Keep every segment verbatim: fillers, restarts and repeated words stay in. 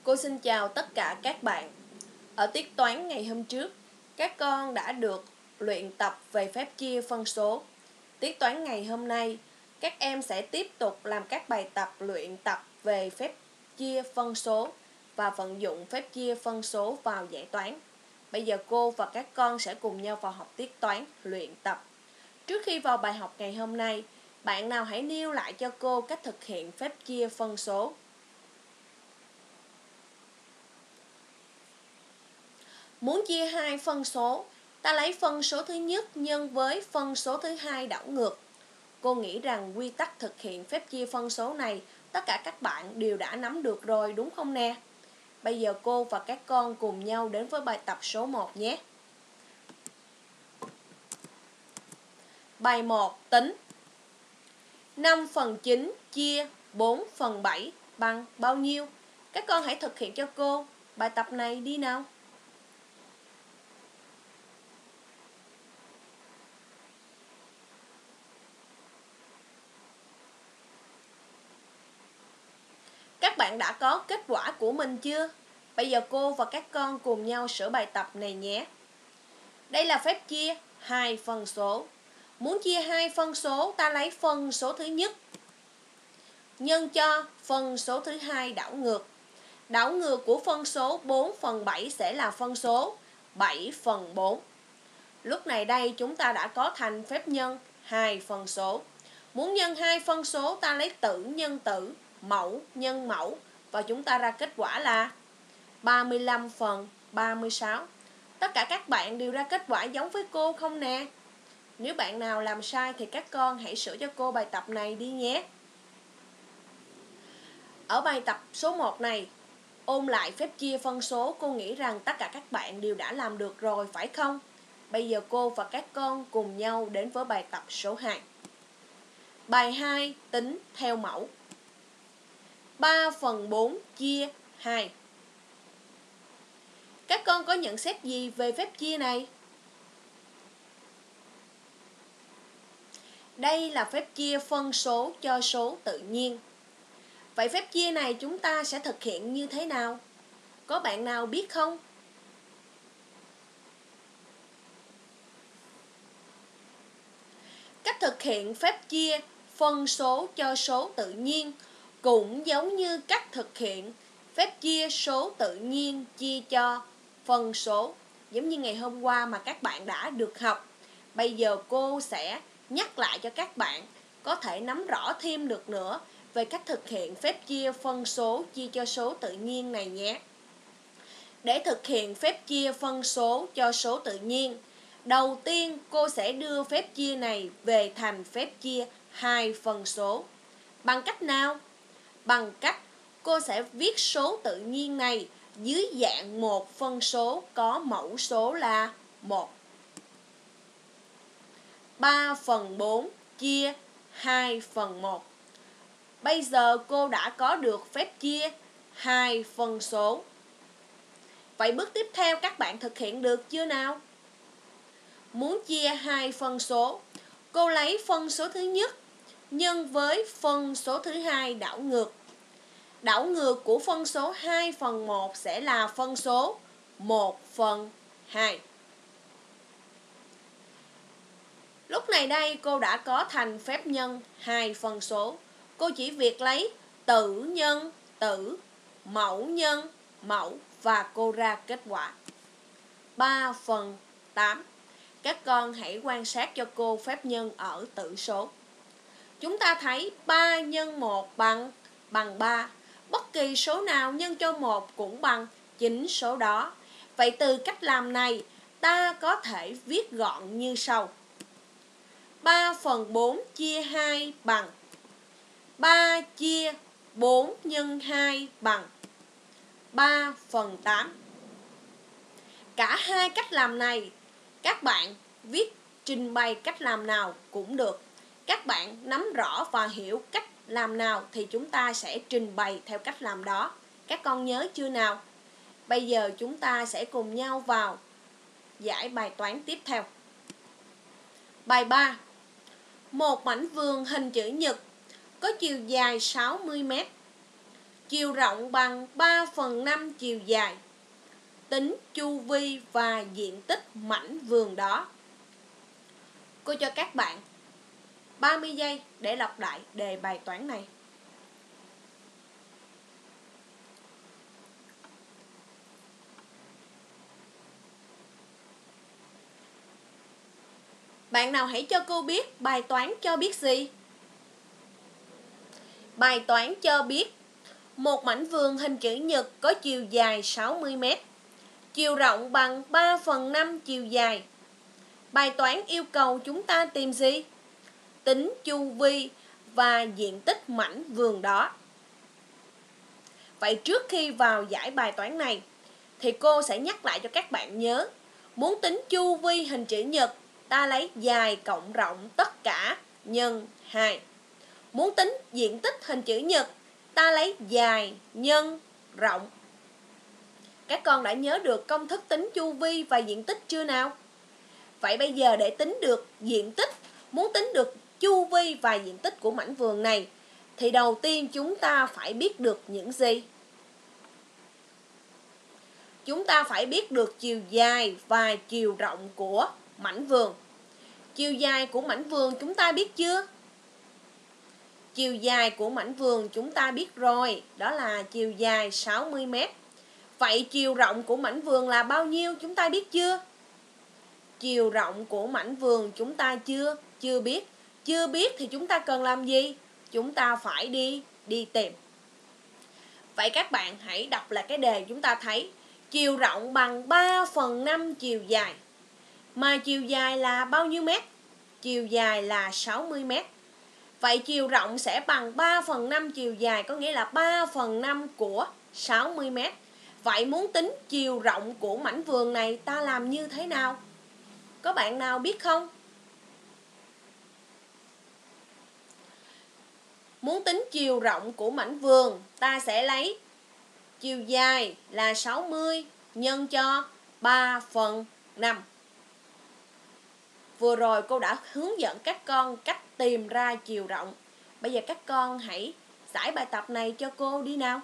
Cô xin chào tất cả các bạn. Ở tiết toán ngày hôm trước, các con đã được luyện tập về phép chia phân số. Tiết toán ngày hôm nay, các em sẽ tiếp tục làm các bài tập luyện tập về phép chia phân số và vận dụng phép chia phân số vào giải toán. Bây giờ cô và các con sẽ cùng nhau vào học tiết toán luyện tập. Trước khi vào bài học ngày hôm nay, bạn nào hãy nêu lại cho cô cách thực hiện phép chia phân số. Muốn chia hai phân số, ta lấy phân số thứ nhất nhân với phân số thứ hai đảo ngược. Cô nghĩ rằng quy tắc thực hiện phép chia phân số này tất cả các bạn đều đã nắm được rồi đúng không nè? Bây giờ cô và các con cùng nhau đến với bài tập số một nhé. Bài một tính. năm phần chín chia bốn phần bảy bằng bao nhiêu? Các con hãy thực hiện cho cô bài tập này đi nào. Các bạn đã có kết quả của mình chưa? Bây giờ cô và các con cùng nhau sửa bài tập này nhé. Đây là phép chia hai phân số. Muốn chia hai phân số, ta lấy phân số thứ nhất nhân cho phân số thứ hai đảo ngược. Đảo ngược của phân số bốn phần bảy sẽ là phân số bảy phần bốn. Lúc này đây chúng ta đã có thành phép nhân hai phân số. Muốn nhân hai phân số, ta lấy tử nhân tử, mẫu nhân mẫu và chúng ta ra kết quả là ba mươi lăm phần ba mươi sáu. Tất cả các bạn đều ra kết quả giống với cô không nè? Nếu bạn nào làm sai thì các con hãy sửa cho cô bài tập này đi nhé. Ở bài tập số một này, ôn lại phép chia phân số, cô nghĩ rằng tất cả các bạn đều đã làm được rồi phải không? Bây giờ cô và các con cùng nhau đến với bài tập số hai. Bài hai tính theo mẫu. ba phần bốn chia hai. Các con có nhận xét gì về phép chia này? Đây là phép chia phân số cho số tự nhiên. Vậy phép chia này chúng ta sẽ thực hiện như thế nào? Có bạn nào biết không? Cách thực hiện phép chia phân số cho số tự nhiên cũng giống như cách thực hiện phép chia số tự nhiên chia cho phân số, giống như ngày hôm qua mà các bạn đã được học. Bây giờ cô sẽ nhắc lại cho các bạn có thể nắm rõ thêm được nữa về cách thực hiện phép chia phân số chia cho số tự nhiên này nhé. Để thực hiện phép chia phân số cho số tự nhiên, đầu tiên cô sẽ đưa phép chia này về thành phép chia hai phân số. Bằng cách nào? Bằng cách cô sẽ viết số tự nhiên này dưới dạng một phân số có mẫu số là một. ba phần bốn chia hai phần một. Bây giờ cô đã có được phép chia hai phân số. Vậy bước tiếp theo các bạn thực hiện được chưa nào? Muốn chia hai phân số, cô lấy phân số thứ nhất nhân với phân số thứ hai đảo ngược. Đảo ngược của phân số hai phần một sẽ là phân số một phần hai. Lúc này đây cô đã có thành phép nhân hai phân số. Cô chỉ việc lấy tử nhân tử, mẫu nhân mẫu và cô ra kết quả ba phần tám. Các con hãy quan sát cho cô phép nhân ở tử số. Chúng ta thấy ba nhân một bằng bằng ba. Bất kỳ số nào nhân cho một cũng bằng chính số đó. Vậy từ cách làm này, ta có thể viết gọn như sau. ba phần bốn chia hai bằng ba chia bốn nhân hai bằng ba phần tám. Cả hai cách làm này, các bạn viết trình bày cách làm nào cũng được. Các bạn nắm rõ và hiểu cách làm nào thì chúng ta sẽ trình bày theo cách làm đó. Các con nhớ chưa nào? Bây giờ chúng ta sẽ cùng nhau vào giải bài toán tiếp theo. Bài ba. Một mảnh vườn hình chữ nhật có chiều dài sáu mươi mét, Chiều rộng bằng ba phần năm chiều dài. Tính chu vi và diện tích mảnh vườn đó. Cô cho các bạn ba mươi giây để lặp lại đề bài toán này. Bạn nào hãy cho cô biết bài toán cho biết gì? Bài toán cho biết một mảnh vườn hình chữ nhật có chiều dài sáu mươi mét, chiều rộng bằng ba phần năm chiều dài. Bài toán yêu cầu chúng ta tìm gì? Tính chu vi và diện tích mảnh vườn đó. Vậy trước khi vào giải bài toán này thì cô sẽ nhắc lại cho các bạn nhớ, muốn tính chu vi hình chữ nhật, ta lấy dài cộng rộng tất cả nhân hai. Muốn tính diện tích hình chữ nhật, ta lấy dài nhân rộng. Các con đã nhớ được công thức tính chu vi và diện tích chưa nào? Vậy bây giờ để tính được diện tích, muốn tính được chu vi và diện tích của mảnh vườn này, thì đầu tiên chúng ta phải biết được những gì? Chúng ta phải biết được chiều dài và chiều rộng của mảnh vườn. Chiều dài của mảnh vườn chúng ta biết chưa? Chiều dài của mảnh vườn chúng ta biết rồi, đó là chiều dài sáu mươi mét. Vậy chiều rộng của mảnh vườn là bao nhiêu chúng ta biết chưa? Chiều rộng của mảnh vườn chúng ta chưa chưa biết. Chưa biết thì chúng ta cần làm gì? Chúng ta phải đi đi tìm. Vậy các bạn hãy đọc lại cái đề chúng ta thấy. Chiều rộng bằng ba phần năm chiều dài. Mà chiều dài là bao nhiêu mét? Chiều dài là sáu mươi mét. Vậy chiều rộng sẽ bằng ba phần năm chiều dài, có nghĩa là ba phần năm của sáu mươi mét. Vậy muốn tính chiều rộng của mảnh vườn này ta làm như thế nào? Có bạn nào biết không? Muốn tính chiều rộng của mảnh vườn, ta sẽ lấy chiều dài là sáu mươi nhân cho ba phần năm. Vừa rồi cô đã hướng dẫn các con cách tìm ra chiều rộng. Bây giờ các con hãy giải bài tập này cho cô đi nào.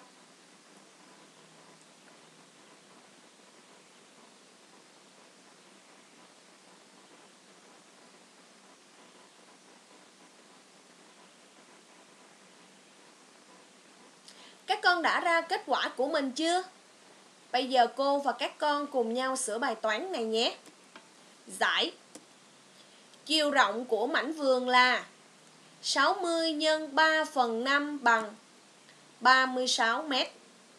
Các con đã ra kết quả của mình chưa? Bây giờ cô và các con cùng nhau sửa bài toán này nhé. Giải. Chiều rộng của mảnh vườn là sáu mươi nhân ba phần năm bằng ba mươi sáu mét.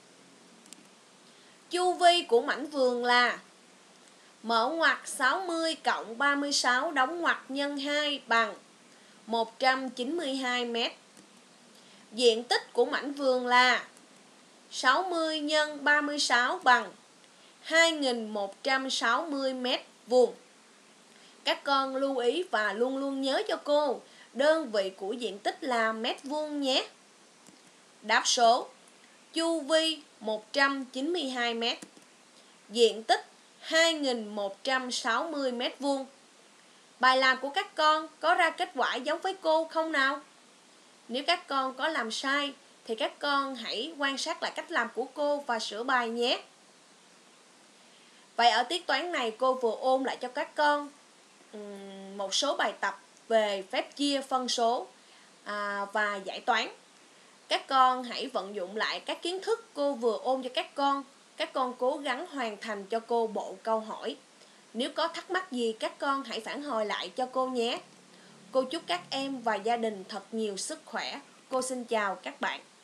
Chu vi của mảnh vườn là mở ngoặc sáu mươi cộng ba mươi sáu đóng ngoặc nhân hai bằng một trăm chín mươi hai mét. Diện tích của mảnh vườn là sáu mươi nhân ba mươi sáu bằng hai nghìn một trăm sáu mươi mét vuông. Các con lưu ý và luôn luôn nhớ cho cô, đơn vị của diện tích là mét vuông nhé. Đáp số: chu vi một trăm chín mươi hai mét, diện tích hai nghìn một trăm sáu mươi mét vuông. Bài làm của các con có ra kết quả giống với cô không nào? Nếu các con có làm sai thì các con hãy quan sát lại cách làm của cô và sửa bài nhé. Vậy ở tiết toán này cô vừa ôn lại cho các con một số bài tập về phép chia phân số à, và giải toán. Các con hãy vận dụng lại các kiến thức cô vừa ôn cho các con. Các con cố gắng hoàn thành cho cô bộ câu hỏi. Nếu có thắc mắc gì các con hãy phản hồi lại cho cô nhé. Cô chúc các em và gia đình thật nhiều sức khỏe. Cô xin chào các bạn.